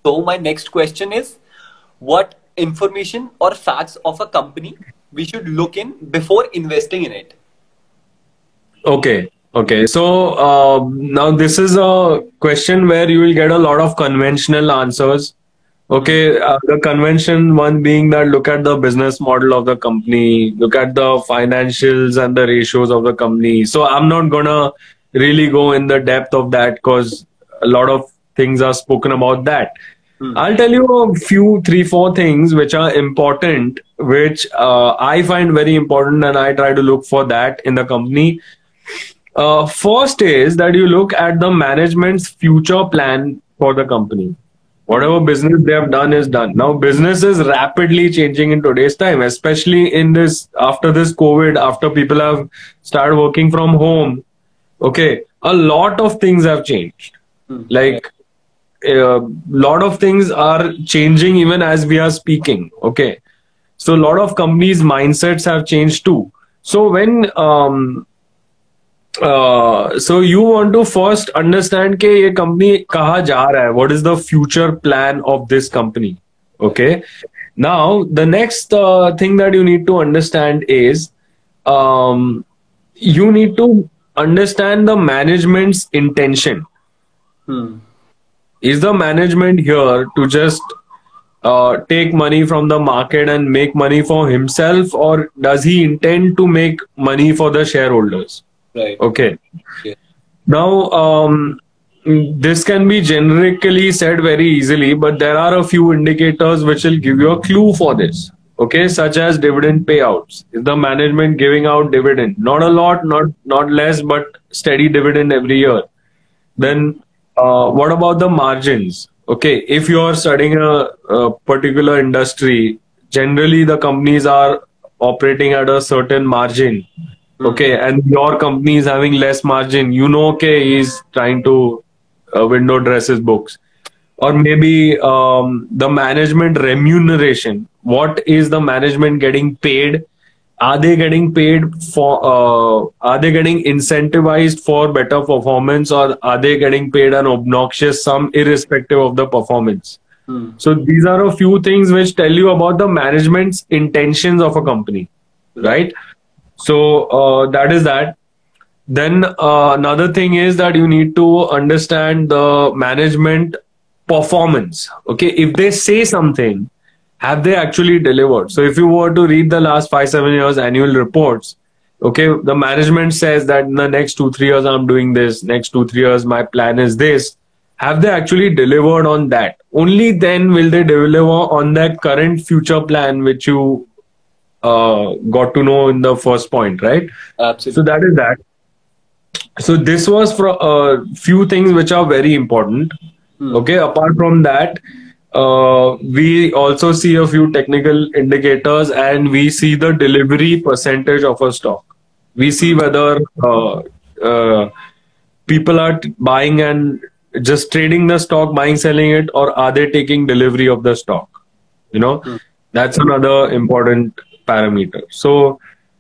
So my next question is, what information or facts of a company we should look in before investing in it? Okay. Okay. So now this is a question where you will get a lot of conventional answers. Okay. The convention one being that look at the business model of the company, look at the financials and the ratios of the company. So I'm not gonna really go in the depth of that because a lot of things are spoken about that. I'll tell you a few, three, four things which are important, which I find very important, and I try to look for that in the company. First is that you look at the management's future plan for the company. Whatever business they have done is done. Now, business is rapidly changing in today's time, especially in this after this COVID, after people have started working from home. Okay, a lot of things have changed. Like a lot of things are changing even as we are speaking. Okay, so a lot of companies' mindsets have changed too. So when so you want to first understand कि ये company कहाँ जा रहा है, what is the future plan of this company. Okay, now the next thing that you need to understand is you need to understand the management's intention. Is the management here to just take money from the market and make money for himself, or does he intend to make money for the shareholders? Right. Okay. Yeah. Now, this can be generically said very easily, but there are a few indicators which will give you a clue for this. Okay, such as dividend payouts. Is the management giving out dividend? Not a lot, not less, but steady dividend every year. Then, what about the margins? Okay, if you are studying a particular industry, generally the companies are operating at a certain margin. Okay, and your company is having less margin. You know, okay, he's trying to window dress his books. Or maybe the management remuneration. What is the management getting paid? Are they getting paid for, are they getting incentivized for better performance, or are they getting paid an obnoxious sum irrespective of the performance? So these are a few things which tell you about the management's intentions of a company, right? So that is that. Then another thing is that you need to understand the management performance. Okay, if they say something, have they actually delivered? So if you were to read the last 5-7 years annual reports, okay, the management says that in the next 2-3 years I'm doing this, next 2-3 years my plan is this. Have they actually delivered on that? Only then will they deliver on that current future plan which you got to know in the first point, right? Absolutely. So that is that. So this was for a few things which are very important. Okay, apart from that, we also see a few technical indicators, and we see the delivery percentage of a stock. We see whether people are buying and just trading the stock, buying, selling it, or are they taking delivery of the stock? You know, that's another important parameter. So,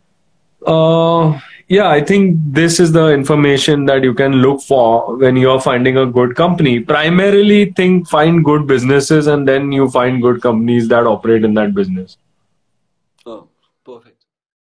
yeah, I think this is the information that you can look for when you are finding a good company. Primarily, find good businesses, and then you find good companies that operate in that business.